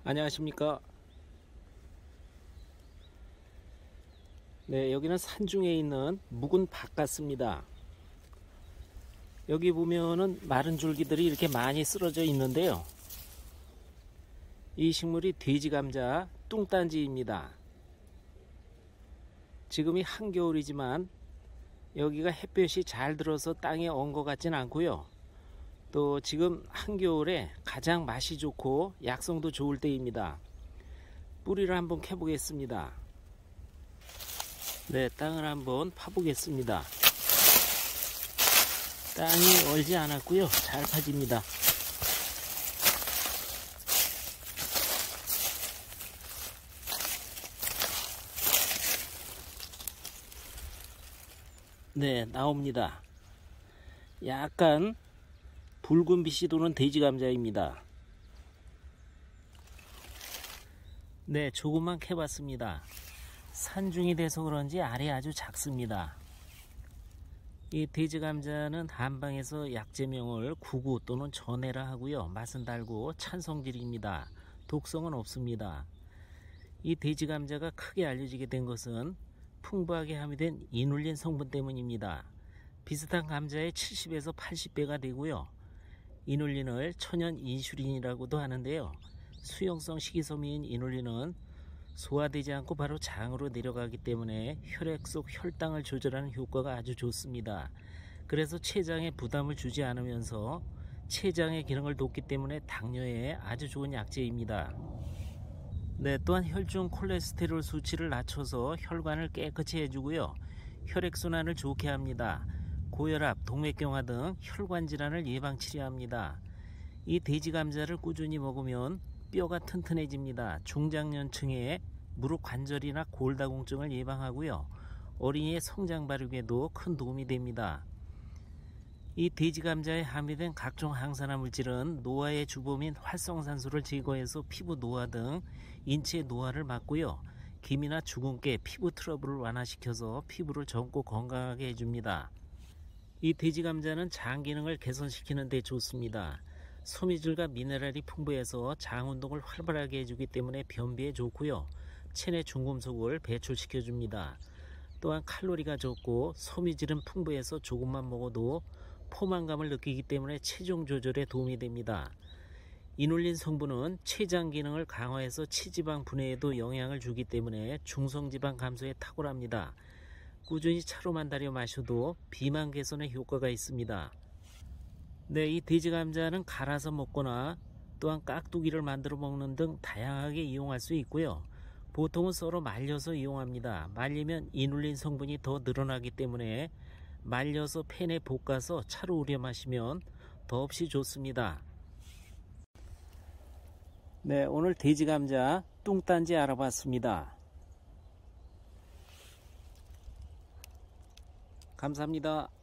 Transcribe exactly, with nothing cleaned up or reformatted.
안녕하십니까. 네, 여기는 산중에 있는 묵은 밭 같습니다. 여기 보면은 마른 줄기들이 이렇게 많이 쓰러져 있는데요, 이 식물이 돼지감자 뚱딴지입니다. 지금이 한겨울이지만 여기가 햇볕이 잘 들어서 땅에 얹은 것 같진 않고요, 또 지금 한겨울에 가장 맛이 좋고 약성도 좋을 때입니다. 뿌리를 한번 캐보겠습니다. 네, 땅을 한번 파보겠습니다. 땅이 얼지 않았고요, 잘 파집니다. 네, 나옵니다. 약간 붉은 빛이 도는 돼지감자입니다. 네, 조금만 캐봤습니다. 산중이 돼서 그런지 알이 아주 작습니다. 이 돼지감자는 한방에서 약재명을 구구 또는 전해라 하고요, 맛은 달고 찬성질입니다. 독성은 없습니다. 이 돼지감자가 크게 알려지게 된 것은 풍부하게 함유된 이눌린 성분 때문입니다. 비슷한 감자의 칠십에서 팔십 배가 되고요, 이눌린을 천연 인슐린이라고도 하는데요, 수용성 식이섬유인 이눌린은 소화되지 않고 바로 장으로 내려가기 때문에 혈액 속 혈당을 조절하는 효과가 아주 좋습니다. 그래서 췌장에 부담을 주지 않으면서 췌장의 기능을 돕기 때문에 당뇨에 아주 좋은 약재입니다. 네, 또한 혈중 콜레스테롤 수치를 낮춰서 혈관을 깨끗이 해주고요, 혈액순환을 좋게 합니다. 고혈압, 동맥경화 등 혈관 질환을 예방 치료합니다. 이 돼지감자를 꾸준히 먹으면 뼈가 튼튼해집니다. 중장년층의 무릎 관절이나 골다공증을 예방하고요, 어린이의 성장 발육에도 큰 도움이 됩니다. 이 돼지감자에 함유된 각종 항산화 물질은 노화의 주범인 활성산소를 제거해서 피부 노화 등 인체 노화를 막고요, 기미나 주근깨, 피부 트러블을 완화시켜서 피부를 젊고 건강하게 해줍니다. 이 돼지감자는 장 기능을 개선시키는 데 좋습니다. 섬유질과 미네랄이 풍부해서 장 운동을 활발하게 해주기 때문에 변비에 좋고요, 체내 중금속을 배출시켜 줍니다. 또한 칼로리가 적고 섬유질은 풍부해서 조금만 먹어도 포만감을 느끼기 때문에 체중 조절에 도움이 됩니다. 이눌린 성분은 췌장 기능을 강화해서 체지방 분해에도 영향을 주기 때문에 중성지방 감소에 탁월합니다. 꾸준히 차로만 달여 마셔도 비만 개선에 효과가 있습니다. 네, 이 돼지감자는 갈아서 먹거나 또한 깍두기를 만들어 먹는 등 다양하게 이용할 수 있고요, 보통은 썰어 말려서 이용합니다. 말리면 이눌린 성분이 더 늘어나기 때문에 말려서 팬에 볶아서 차로 우려 마시면 더없이 좋습니다. 네, 오늘 돼지감자 뚱딴지 알아봤습니다. 감사합니다.